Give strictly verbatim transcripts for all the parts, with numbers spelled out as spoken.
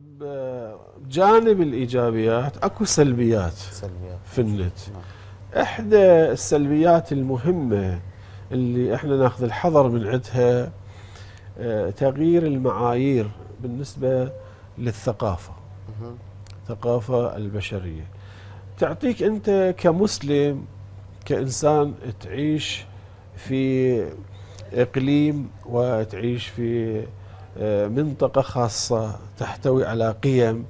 بجانب الإيجابيات أكو سلبيات, سلبيات في النت. نعم. إحدى السلبيات المهمة اللي إحنا ناخذ الحذر من عندها تغيير المعايير بالنسبة للثقافة، الثقافة البشرية. تعطيك أنت كمسلم كإنسان تعيش في إقليم وتعيش في منطقة خاصة تحتوي على قيم،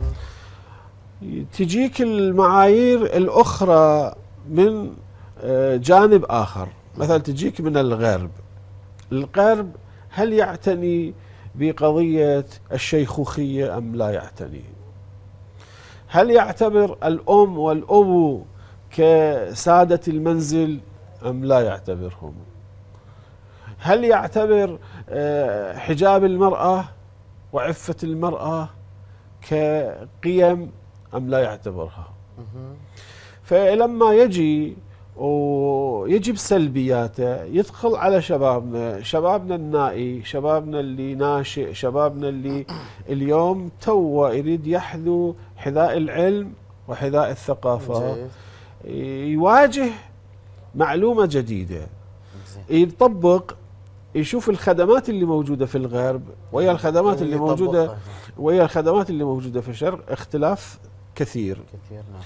تجيك المعايير الأخرى من جانب آخر. مثلا تجيك من الغرب. الغرب هل يعتني بقضية الشيخوخية أم لا يعتني؟ هل يعتبر الأم والأبو كسادة المنزل أم لا يعتبرهم؟ هل يعتبر حجاب المرأة وعفة المرأة كقيم أم لا يعتبرها؟ فلما يجي ويجي بسلبياته يدخل على شبابنا، شبابنا النائي، شبابنا اللي ناشئ، شبابنا اللي اليوم تو يريد يحذو حذاء العلم وحذاء الثقافة، يواجه معلومة جديدة، يطبق، يشوف الخدمات اللي موجودة في الغرب ويا الخدمات اللي موجودة ويا الخدمات اللي موجودة في الشرق اختلاف كثير. كثير نعم.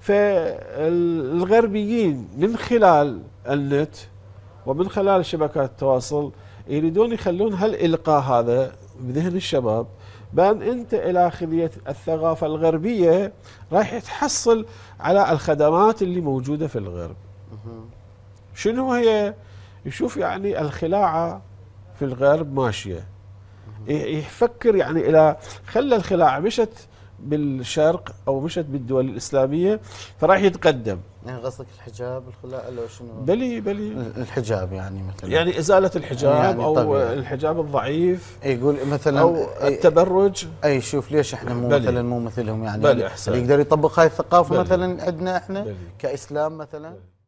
فالغربيين من خلال النت ومن خلال شبكات التواصل يريدون يخلون هالإلقاء هذا بذهن الشباب بأن أنت إلى خذية الثقافة الغربية راح تحصل على الخدمات اللي موجودة في الغرب. شنو هي؟ يشوف يعني الخلاعة في الغرب ماشية، يفكر يعني إلى خلى الخلاعة مشت بالشرق أو مشت بالدول الإسلامية فراح يتقدم. يعني قصدك الحجاب الخلاعة لو شنو؟ بلي بلي الحجاب يعني مثلا، يعني إزالة الحجاب يعني أو طبيعي. الحجاب الضعيف يقول مثلا أو التبرج. أي شوف ليش احنا مو مثلا مو مثلهم يعني, يعني يقدر يطبق هاي الثقافة مثلا عندنا احنا بلي. كإسلام مثلا. بلي.